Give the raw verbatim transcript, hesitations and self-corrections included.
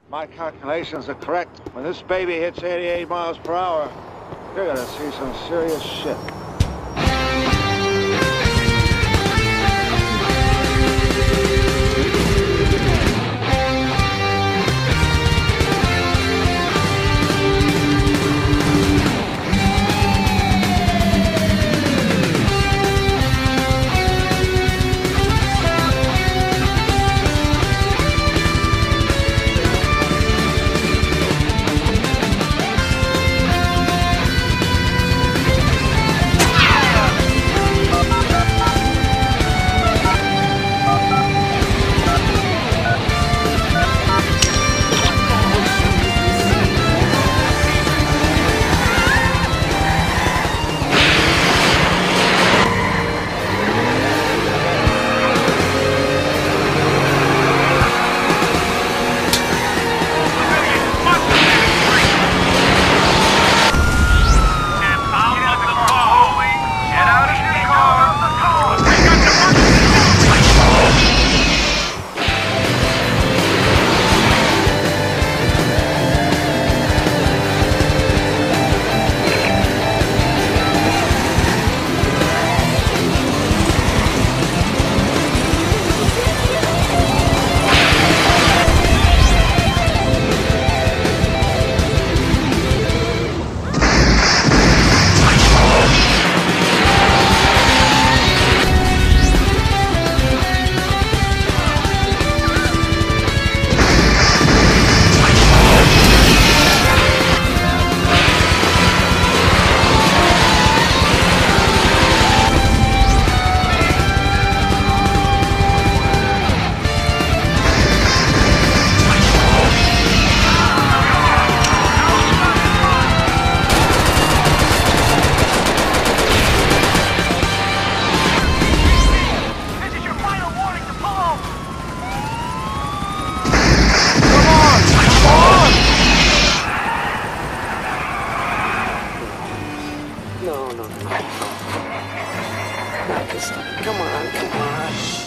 My calculations are correct. When this baby hits eighty-eight miles per hour, you're gonna see some serious shit. No, no, no. Not this time. Come on, come on.